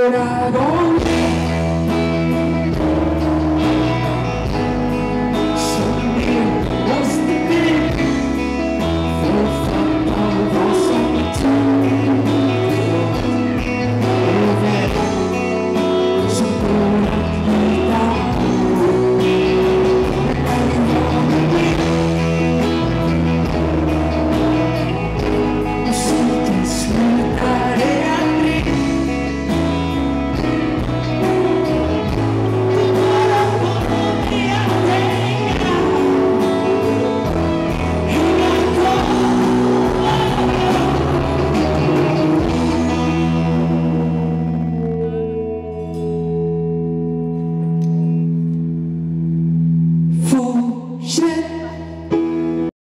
några gånger som det måste bli för att fatta vad som är tid och vem som går att lita på. När vi var med musiken slutade aldrig. Det bara får mig att hänga kvar. Fortsätt